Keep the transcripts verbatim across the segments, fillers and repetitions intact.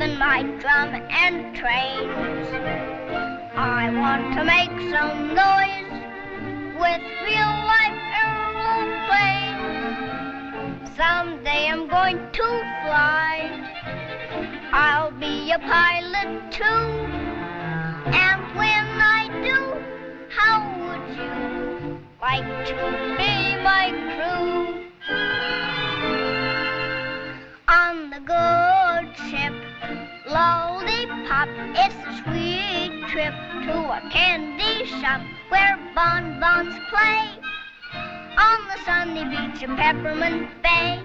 and my drum and trains. I want to make some noise with real-life aeroplanes. Someday I'm going to fly. I'll be a pilot too. And when I do, how would you like to be my crew? On the good ship Lollipop, it's a sweet trip to a candy shop where bonbons play on the sunny beach of Peppermint Bay.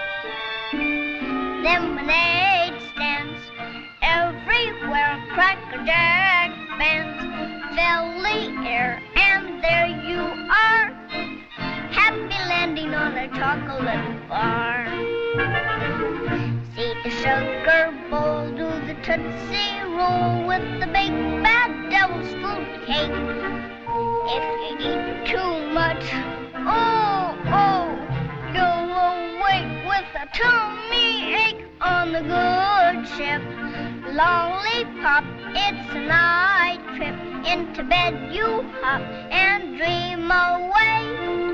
Lemonade stands everywhere, Cracker Jack bands fill the air, and there you are, happy landing on a chocolate bar. See the sugar bowl do the Tootsie Roll with the big bad devil's food cake. If you eat too much, oh, oh, you'll awake with a tummy ache. On the good ship Lollipop, it's a night trip. Into bed you hop and dream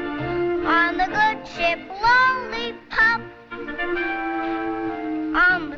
away on the good ship Lollipop. On